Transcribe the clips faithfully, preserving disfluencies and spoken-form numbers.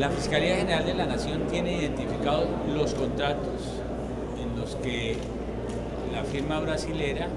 La Fiscalía General de la Nación tiene identificados los contratos en los que la firma brasilera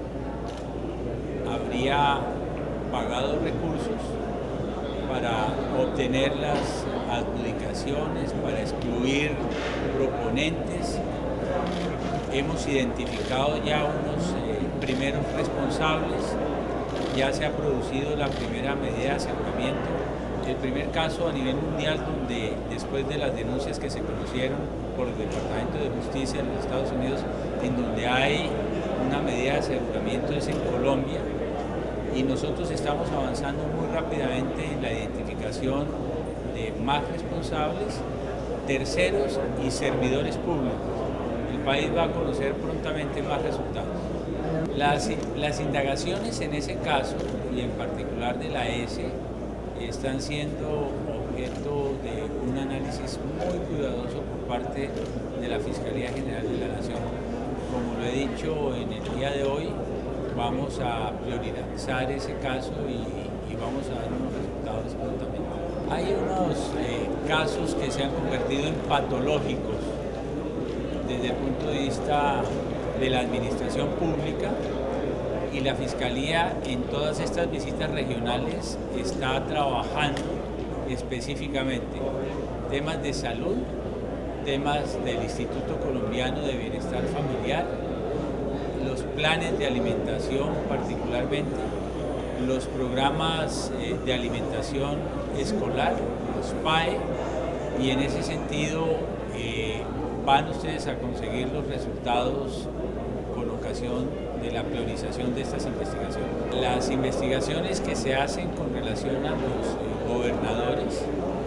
habría pagado recursos para obtener las adjudicaciones, para excluir proponentes. Hemos identificado ya unos eh, primeros responsables, ya se ha producido la primera medida de aseguramiento, el primer caso a nivel mundial donde después de las denuncias que se conocieron por el Departamento de Justicia de los Estados Unidos, en donde hay una medida de aseguramiento es en Colombia, y nosotros estamos avanzando muy rápidamente en la identificación de más responsables, terceros y servidores públicos. El país va a conocer prontamente más resultados. Las, las indagaciones en ese caso, y en particular de la E S E, están siendo objeto de un análisis muy cuidadoso por parte de la Fiscalía General de la Nación. Como lo he dicho en el día de hoy, vamos a priorizar ese caso y, y vamos a dar unos resultados prontamente. Hay unos eh, casos que se han convertido en patológicos desde el punto de vista de la administración pública, y la Fiscalía en todas estas visitas regionales está trabajando específicamente temas de salud, temas del Instituto Colombiano de Bienestar Familiar, los planes de alimentación particularmente, los programas eh, de alimentación escolar, los P A E, y en ese sentido eh, van ustedes a conseguir los resultados con ocasión de la priorización de estas investigaciones. Las investigaciones que se hacen con relación a los eh, gobernadores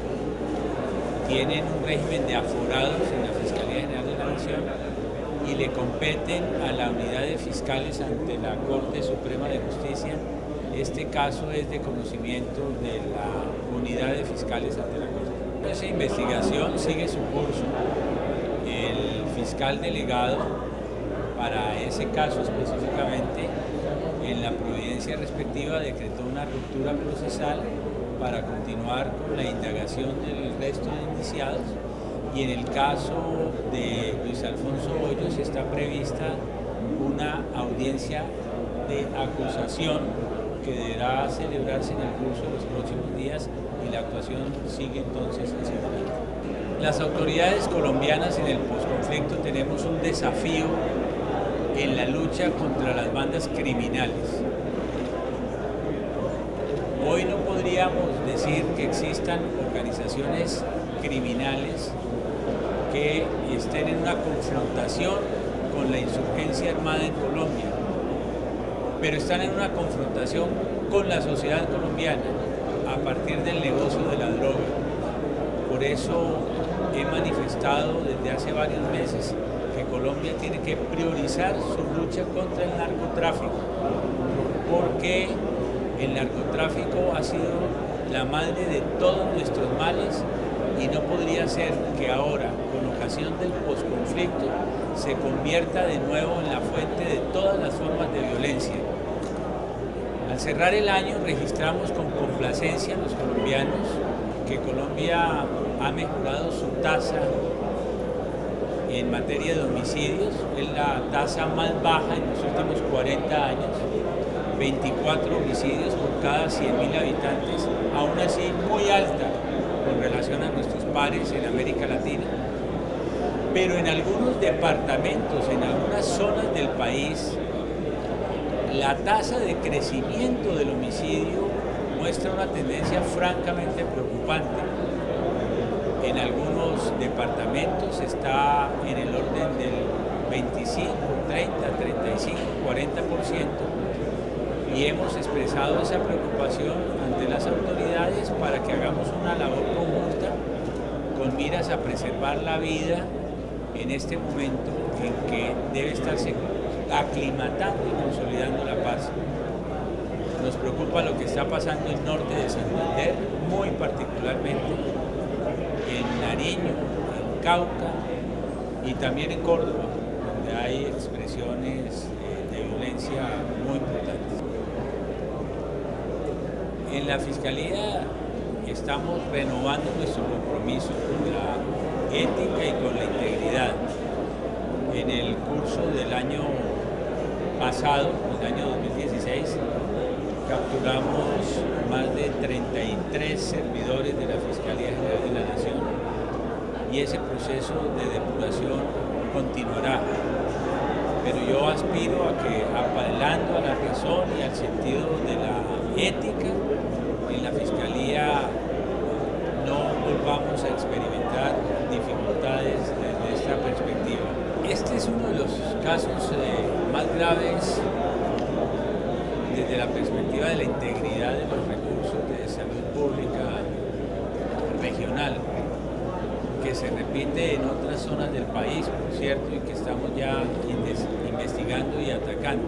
tienen un régimen de aforados en la Fiscalía General de la Nación y le competen a la unidad de fiscales ante la Corte Suprema de Justicia. Este caso es de conocimiento de la unidad de fiscales ante la Corte. Esa investigación sigue su curso. El fiscal delegado para ese caso específicamente, en la providencia respectiva decretó una ruptura procesal para continuar con la indagación del resto de indiciados, y en el caso de Luis Alfonso Hoyos está prevista una audiencia de acusación que deberá celebrarse en el curso de los próximos días, y la actuación sigue entonces hacia adelante. Las autoridades colombianas en el posconflicto tenemos un desafío en la lucha contra las bandas criminales. Hoy no podríamos decir que existan organizaciones criminales que estén en una confrontación con la insurgencia armada en Colombia, pero están en una confrontación con la sociedad colombiana a partir del negocio de la droga. Por eso he manifestado desde hace varios meses que Colombia tiene que priorizar su lucha contra el narcotráfico, porque el narcotráfico ha sido la madre de todos nuestros males, y no podría ser que ahora, con ocasión del posconflicto, se convierta de nuevo en la fuente de todas las formas de violencia. Al cerrar el año registramos con complacencia los colombianos que Colombia ha mejorado su tasa en materia de homicidios. Es la tasa más baja en los últimos cuarenta años, veinticuatro homicidios por cada cien mil habitantes, aún así muy alta con relación a nuestros pares en América Latina. Pero en algunos departamentos, en algunas zonas del país, la tasa de crecimiento del homicidio muestra una tendencia francamente preocupante. En algunos departamentos está en el orden del veinticinco, treinta, treinta y cinco, cuarenta por ciento, y hemos expresado esa preocupación ante las autoridades para que hagamos una labor conjunta con miras a preservar la vida en este momento en que debe estarse aclimatando y consolidando la paz. Nos preocupa lo que está pasando en el norte de Santander, muy particularmente en Nariño, en Cauca y también en Córdoba, donde hay expresiones eh, de violencia muy importantes. En la Fiscalía que estamos renovando nuestro compromiso con la ética y con la integridad. En el curso del año pasado, el año dos mil dieciséis, capturamos más de treinta y tres servidores de la Fiscalía General de la Nación y ese proceso de depuración continuará. Pero yo aspiro a que, apelando a la razón y al sentido de la ética, en la Fiscalía no volvamos a experimentar dificultades desde esta perspectiva. Este es uno de los casos eh, más graves desde la perspectiva de la integridad de los recursos de salud pública regional, que se repite en otras zonas del país, por cierto, y que estamos ya investigando y atacando.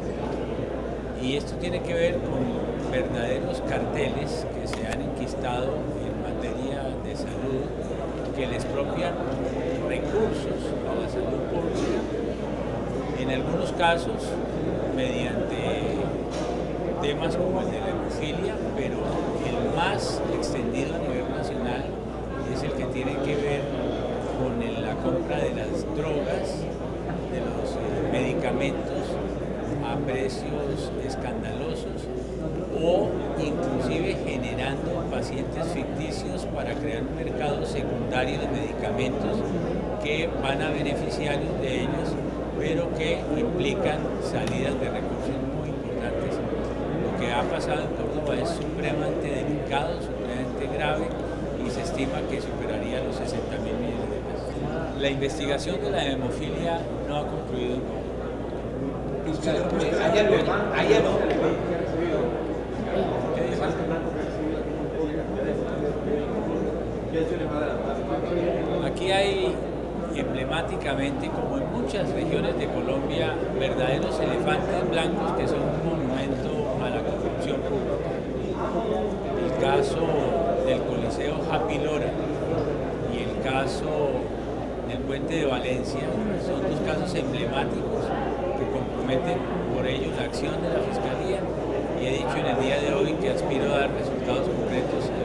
Y esto tiene que ver con verdaderos carteles que se han enquistado en materia de salud, que les expropian recursos a la salud pública, en algunos casos mediante temas como el de la hemofilia, pero el más extendido a nivel nacional es el que tiene que ver con la compra de las drogas, de los eh, medicamentos a precios escandalosos o inclusive generando pacientes ficticios para crear un mercado secundario de medicamentos que van a beneficiarios de ellos, pero que implican salidas de recursos muy importantes. Lo que ha pasado en Córdoba es supremamente delicado, supremamente grave, y se estima que superaría los sesenta mil millones de pesos. La investigación de la hemofilia no ha concluido en Córdoba. ¿Hay algo? ¿Hay algo? Aquí hay emblemáticamente, como en muchas regiones de Colombia, verdaderos elefantes blancos que son un monumento a la corrupción pública. El caso del Coliseo Happy Lora y el caso del Puente de Valencia son dos casos emblemáticos que comprometen por ello la acción de la Fiscalía, y he dicho en el día de hoy que aspiro a dar resultados concretos